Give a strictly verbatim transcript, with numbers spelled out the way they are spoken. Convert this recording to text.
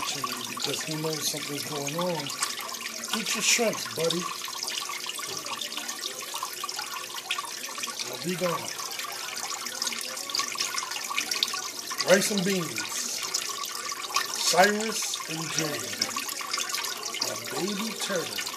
watching me because he knows something's going on. Eat your shrimps, buddy. I'll be gone. Rice and beans. Cyrus and Jane. My baby turtle.